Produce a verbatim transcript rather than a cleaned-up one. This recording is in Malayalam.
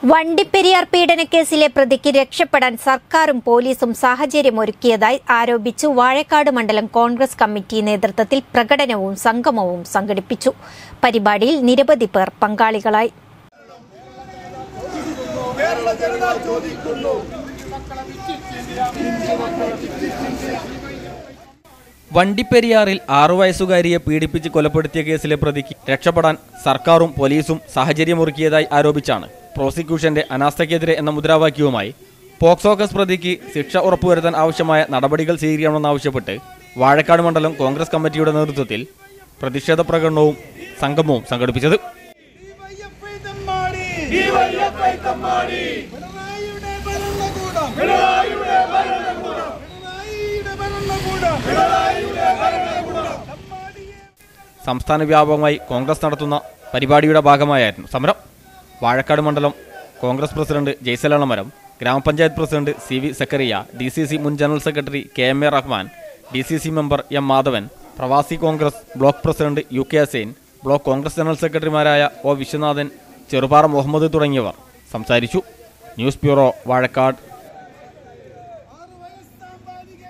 വണ്ടിപ്പെരിയാർ പീഡനക്കേസിലെ പ്രതിക്ക് രക്ഷപ്പെടാൻ സർക്കാരും പോലീസും സാഹചര്യമൊരുക്കിയതായി ആരോപിച്ചു വാഴക്കാട് മണ്ഡലം കോൺഗ്രസ് കമ്മിറ്റി നേതൃത്വത്തിൽ പ്രകടനവും സംഗമവും സംഘടിപ്പിച്ചു. പരിപാടിയിൽ നിരവധി പേർ പങ്കാളികളായി. വണ്ടിപ്പെരിയാറിൽ ആറു വയസ്സുകാരിയെ പീഡിപ്പിച്ച് കൊലപ്പെടുത്തിയ കേസിലെ പ്രതിക്ക് രക്ഷപ്പെടാൻ സർക്കാരും പോലീസും സാഹചര്യമൊരുക്കിയതായി ആരോപിച്ചാണ് പ്രോസിക്യൂഷന്റെ അനാസ്ഥയ്ക്കെതിരെ എന്ന മുദ്രാവാക്യവുമായി പോക്സോ കേസ് പ്രതിക്ക് ശിക്ഷ ഉറപ്പുവരുത്താൻ ആവശ്യമായ നടപടികൾ സ്വീകരിക്കണമെന്നാവശ്യപ്പെട്ട് വാഴക്കാട് മണ്ഡലം കോൺഗ്രസ് കമ്മിറ്റിയുടെ നേതൃത്വത്തിൽ പ്രതിഷേധ പ്രകടനവും സംഗമവും സംഘടിപ്പിച്ചത്. സംസ്ഥാന വ്യാപകമായി കോൺഗ്രസ് നടത്തുന്ന പരിപാടിയുടെ ഭാഗമായിരുന്നു സമരം. വാഴക്കാട് മണ്ഡലം കോൺഗ്രസ് പ്രസിഡന്റ് ജയ്സലമരം, ഗ്രാമപഞ്ചായത്ത് president C V Zakariya, D C C മുൻ general secretary K M A Rahman, D C C member M Madhavan, Pravasi Congress block president U K Husain, block Congress general സെക്രട്ടറിമാരായ ഒ വിശ്വനാഥൻ, ചെറുപാറ മുഹമ്മദ് തുടങ്ങിയവർ സംസാരിച്ചു. News bureau, Vazhakkad.